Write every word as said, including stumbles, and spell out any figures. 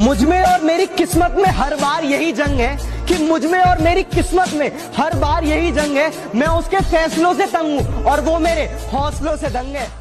मुझ में और मेरी किस्मत में हर बार यही जंग है कि मुझ में और मेरी किस्मत में हर बार यही जंग है। मैं उसके फैसलों से तंग हूँ और वो मेरे हौसलों से दंग है।